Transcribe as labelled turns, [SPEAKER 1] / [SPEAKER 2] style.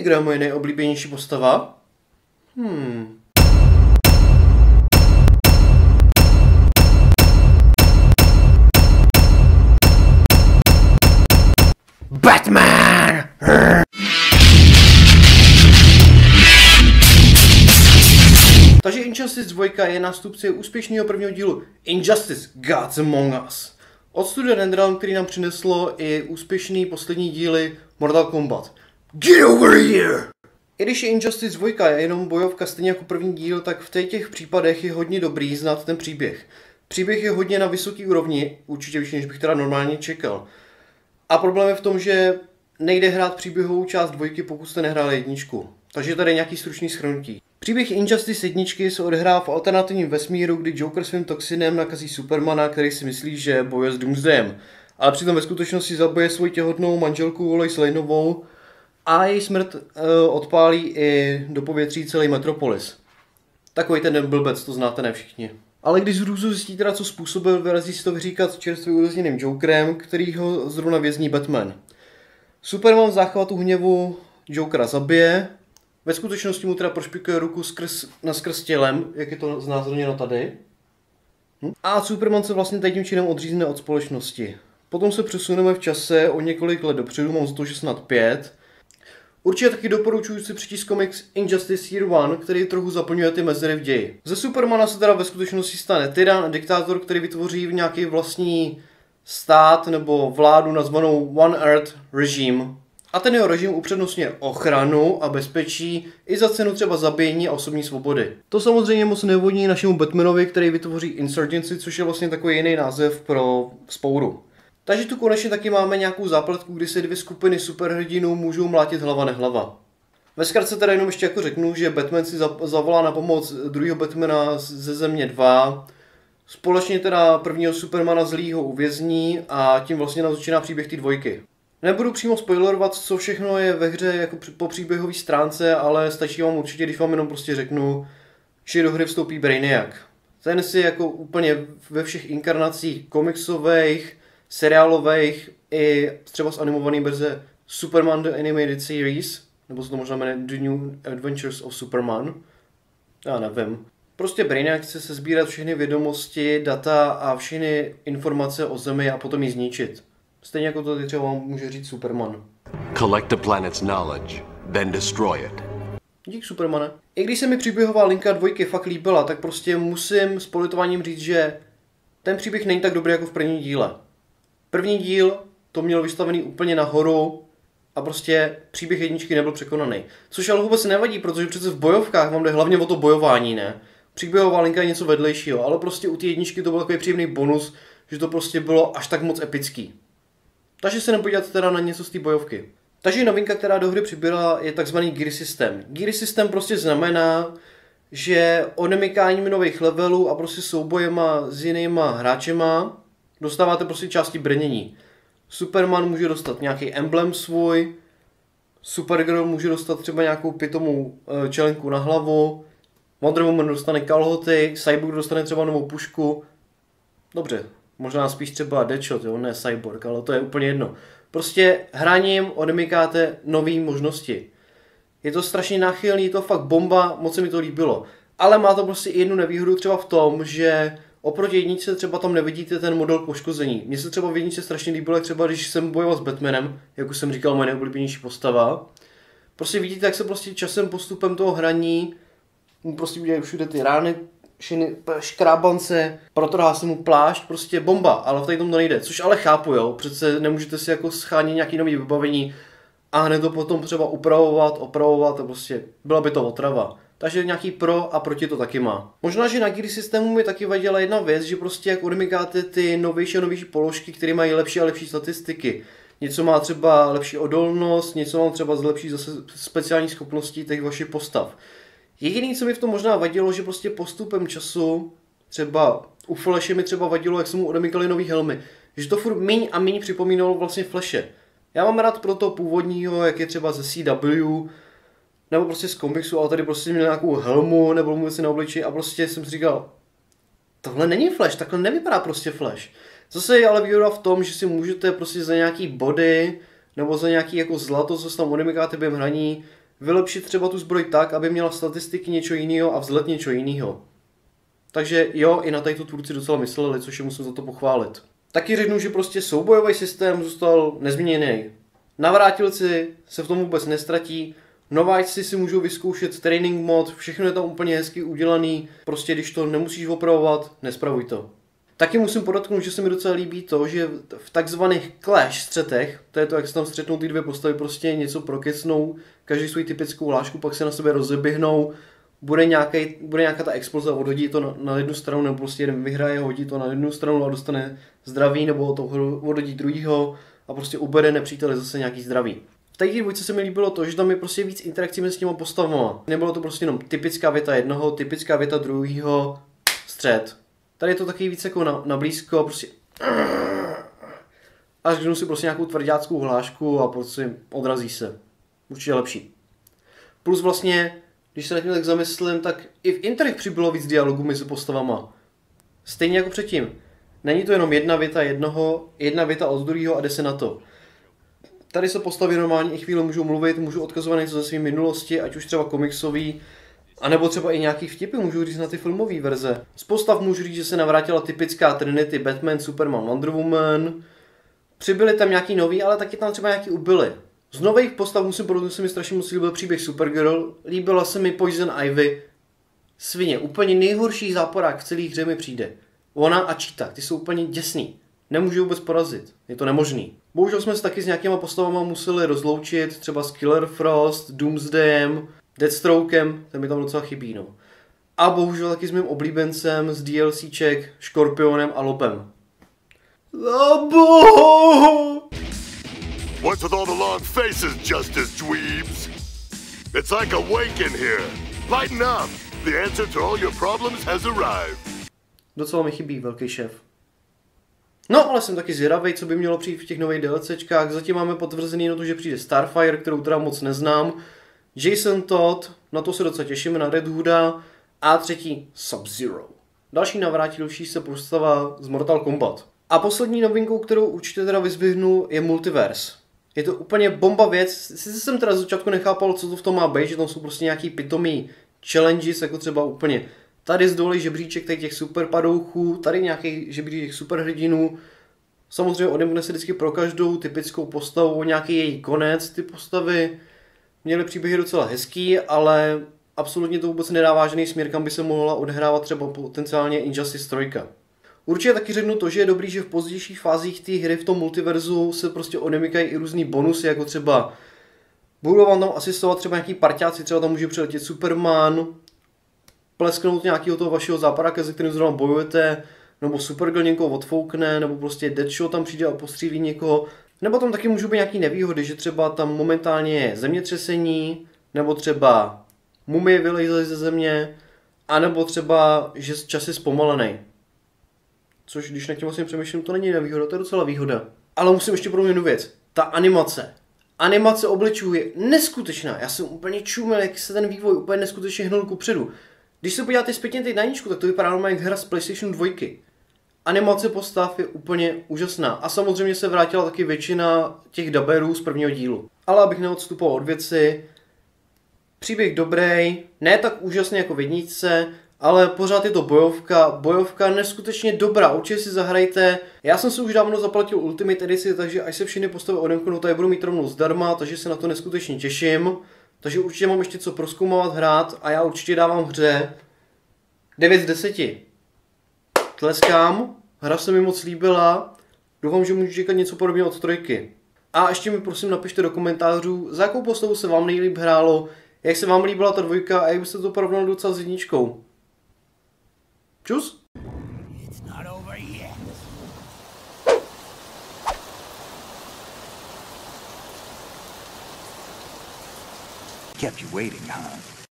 [SPEAKER 1] kdo je moje nejoblíbenější postava? Batman! Takže Injustice 2 je nástupce úspěšného prvního dílu Injustice Gods Among Us od studia NetherRealm, který nám přineslo i úspěšný poslední díly Mortal Kombat. Get over here! I když je Injustice 2 je jenom bojovka stejně jako první díl, tak v těch případech je hodně dobrý znát ten příběh. Příběh je hodně na vysoký úrovni, určitě vyšší, než bych teda normálně čekal. A problém je v tom, že nejde hrát příběhovou část 2, pokud jste nehráli 1. Takže tady je nějaký stručný shrnutí. Příběh Injustice 1 se odehrává v alternativním vesmíru, kdy Joker svým toxinem nakazí Supermana, který si myslí, že bojuje s Doomsdayem. Ale přitom ve skutečnosti zabije svoji těhotnou manželku Lois Laneovou a její smrt odpálí i do povětří celý Metropolis. Takový ten blbec, to znáte ne všichni. Ale když z hrůzu zjistí teda, co způsobil, vyrazí si to vyříkat čerstvě uvězněným Jokerem, který ho zrovna vězní Batman. Superman v záchvatu hněvu Jokera zabije, ve skutečnosti mu teda prošpikuje ruku naskrz tělem, jak je to znázorněno tady. A Superman se vlastně tím činem odřízne od společnosti. Potom se přesuneme v čase o několik let dopředu, mám za to, že snad 5. Určitě taky doporučuji si přečíst komiks Injustice Year One, který trochu zaplňuje ty mezery v ději. Ze Supermana se teda ve skutečnosti stane tyran a diktátor, který vytvoří nějaký vlastní stát nebo vládu nazvanou One Earth Regime. A ten jeho režim upřednostňuje ochranu a bezpečí i za cenu třeba zabíjení a osobní svobody. To samozřejmě moc nevodí našemu Batmanovi, který vytvoří Insurgency, což je vlastně takový jiný název pro vzpouru. Takže tu konečně taky máme nějakou zápletku, kdy se 2 skupiny superhrdinů můžou mlátit hlava nehlava. Ve zkratce teda jenom ještě jako řeknu, že Batman si zavolá na pomoc druhého Batmana ze Země 2, společně teda prvního Supermana zlýho uvězní a tím vlastně začíná příběh té 2. Nebudu přímo spoilerovat, co všechno je ve hře jako po příběhové stránce, ale stačí vám určitě, když vám jenom prostě řeknu, že do hry vstoupí Brainiac. Ten si jako úplně ve všech inkarnacích komiksových, seriálových i třeba z animované verze Superman The Animated Series, nebo se to možná jmenuje The New Adventures of Superman, já nevím. Prostě Brainiac chce se sbírat všechny vědomosti, data a všechny informace o Zemi a potom ji zničit. Stejně jako to třeba vám může říct Superman.
[SPEAKER 2] Collect the planet's knowledge, then destroy it.
[SPEAKER 1] Dík, Supermane. I když se mi příběhová linka 2 fakt líbila, tak prostě musím s politováním říct, že ten příběh není tak dobrý jako v prvním díle. První díl to měl vystavený úplně nahoru a prostě příběh 1 nebyl překonaný. Což ale vůbec nevadí, protože přece v bojovkách vám jde hlavně o to bojování, ne? Příběhová linka je něco vedlejšího, ale prostě u té 1 to byl takový příjemný bonus, že to prostě bylo až tak moc epický. Takže se nepodívat teda na něco z té bojovky. Takže novinka, která do hry přibyla, je takzvaný gear systém. Gear systém prostě znamená, že odemykáním nových levelů a prostě soubojema s jinýma hráčema dostáváte prostě části brnění. Superman může dostat nějaký emblem svůj, Supergirl může dostat třeba nějakou pitomou čelenku na hlavu, Wonder Woman dostane kalhoty, Cyborg dostane třeba novou pušku. Dobře, možná spíš třeba Deadshot, jo, ne Cyborg, ale to je úplně jedno. Prostě hraním odemykáte nové možnosti. Je to strašně náchylný, je to fakt bomba, moc se mi to líbilo. Ale má to prostě i jednu nevýhodu třeba v tom, že oproti 1 třeba tam nevidíte ten model poškození. Mně se třeba v 1 strašně líbilo, jak třeba když jsem bojoval s Batmanem, jak už jsem říkal, moje nejoblíbenější postava. Prostě vidíte, jak se prostě časem postupem toho hraní prostě udělají všude ty rány, škrábance, protrhá se mu plášť, prostě bomba, ale v tady tom to nejde. Což ale chápu, jo, přece nemůžete si jako schánět nějaký nový vybavení a hned to potom třeba opravovat a prostě byla by to otrava. Takže nějaký pro a proti to taky má. Možná, že na gear systému mi taky vadila jedna věc, že prostě jak odemykáte ty novější a novější položky, které mají lepší a lepší statistiky. Něco má třeba lepší odolnost, něco má třeba zlepší zase speciální schopnosti těch vašich postav. Jediné, co mi v tom možná vadilo, že prostě postupem času, třeba u Flashe mi třeba vadilo, jak se mu odemykaly nový helmy, že to furt míň a míň připomínalo vlastně Flashe. Já mám rád pro to původního, jak je třeba ze CW, nebo prostě z komiksu, ale tady prostě měl nějakou helmu, nebo mu si na obličeji a prostě jsem si říkal, tohle není Flash, takhle nevypadá prostě Flash. Zase je ale výhoda v tom, že si můžete prostě za nějaký body, nebo za nějaký jako zlato, co se tam odemykáte během hraní, vylepšit třeba tu zbroj tak, aby měla statistiky něco jiného a vzhled něco jiného. Takže jo, i na tady tu tvůrci docela mysleli, což je musím za to pochválit. Taky řeknu, že prostě soubojový systém zůstal nezměněný. Navrátilci se v tom vůbec nestratí, nováčci si můžou vyzkoušet training mod, všechno je tam úplně hezky udělaný, prostě když to nemusíš opravovat, nespravuj to. Taky musím podotknout, že se mi docela líbí to, že v takzvaných clash střetech, to je to, jak se tam střetnou ty dvě postavy, prostě něco prokecnou, každý svou typickou hlášku, pak se na sebe rozeběhnou, bude nějaká ta exploze a odhodí to na jednu stranu, nebo prostě jeden vyhraje, hodí to na jednu stranu a dostane zdraví, nebo to odhodí druhýho a prostě ubere nepříteli zase nějaký zdraví. V té dvojce se mi líbilo to, že tam je prostě víc interakcí mezi těma postavama. Nebylo to prostě jenom typická věta jednoho, typická věta druhýho, střet. Tady je to taky víc jako na blízko, prostě a řeknu si prostě nějakou tvrďáckou hlášku a prostě odrazí se. Určitě lepší. Plus vlastně, když se nad tím tak zamyslím, tak i v Interech přibylo víc dialogů mezi postavama. Stejně jako předtím. Není to jenom jedna věta jednoho, jedna věta od druhého a jde se na to. Tady se postavy normálně i chvíli můžou mluvit, můžou odkazovat něco ze své minulosti, ať už třeba komiksový, anebo třeba i nějaký vtipy můžu říct na ty filmové verze. Z postav můžu říct, že se navrátila typická Trinity, Batman, Superman, Wonder Woman. Přibyly tam nějaký nový, ale taky tam třeba nějaký ubyly. Z nových postav musím podotknout, se mi strašně moc líbil příběh Supergirl, líbila se mi Poison Ivy. Svině, úplně nejhorší záporák v celé hře mi přijde. Ona a Cheetah, ty jsou úplně děsný. Nemůžu vůbec porazit, je to nemožný. Bohužel jsme se taky s nějakýma postavama museli rozloučit, třeba s Killer Frost, Doomsdayem, Deathstrokem, ten mi tam docela chybí, no. A bohužel taky s mým oblíbencem z DLCček, Škorpionem a Lopem.
[SPEAKER 3] What's with all the long faces, Justice Dweebs? It's like a wake in here. Lighten up. The answer to all your problems has arrived.
[SPEAKER 1] Docela mi chybí velký šéf. No, ale jsem taky zvědavej, co by mělo přijít v těch nových DLCčkách. Zatím máme potvrzený na to, že přijde Starfire, kterou teda moc neznám. Jason Todd, na to se docela těšíme, na Red Hooda. A třetí Sub-Zero. Další navrátilší se postava z Mortal Kombat. A poslední novinkou, kterou určitě teda vyzvihnu, je Multiverse. Je to úplně bomba věc. Sice jsem teda z začátku nechápal, co to v tom má být, že tam jsou prostě nějaký pitomý challenges, jako třeba úplně tady zdolej žebříček těch super padouchů, tady nějaký žebříček superhrdinů. Samozřejmě odemkne se vždycky pro každou typickou postavu, nějaký její konec. Ty postavy měly příběhy docela hezký, ale absolutně to vůbec nedává žádný směr, kam by se mohla odehrávat třeba potenciálně Injustice 3. Určitě taky řeknu to, že je dobrý, že v pozdějších fázích té hry v tom multiverzu se prostě odemykají i různý bonusy, jako třeba budou vám tam asistovat třeba nějaký parťáci, třeba tam může přiletět Superman, plesknout nějakého toho vašeho západáka, se kterým zrovna bojujete, nebo Supergirl někoho odfoukne, nebo prostě Deadshot tam přijde a postřílí někoho. Nebo tam taky můžou být nějaký nevýhody, že třeba tam momentálně je zemětřesení, nebo třeba mumie vylejzly ze země, anebo třeba, že čas je zpomalený. Což když na tím vlastně přemýšlím, to není nevýhoda, to je docela výhoda. Ale musím ještě pro jednu věc. Ta animace. Animace obličů je neskutečná. Já jsem úplně čumil, jak se ten vývoj úplně neskutečně hnul kupředu. Když se podíváte zpětně teď na níčku, tak to vypadá normálně jak hra z PlayStation 2. Animace postav je úplně úžasná. A samozřejmě se vrátila taky většina těch dubberů z prvního dílu. Ale abych neodstupoval od věci, příběh dobrý, ne tak úžasný jako v jedničce, ale pořád je to bojovka neskutečně dobrá, určitě si zahrajte. Já jsem si už dávno zaplatil Ultimate Edici, takže až se všechny postavy odemknou, tady budu mít rovnou zdarma, takže se na to neskutečně těším. Takže určitě mám ještě co prozkoumávat, hrát a já určitě dávám hře 9 z 10. Tleskám, hra se mi moc líbila, doufám, že můžu čekat něco podobného od 3. A ještě mi prosím napište do komentářů, za jakou postavu se vám nejlíp hrálo, jak se vám líbila ta 2 a jak byste to porovnali docela s 1. Čus!
[SPEAKER 4] Kept you waiting, huh?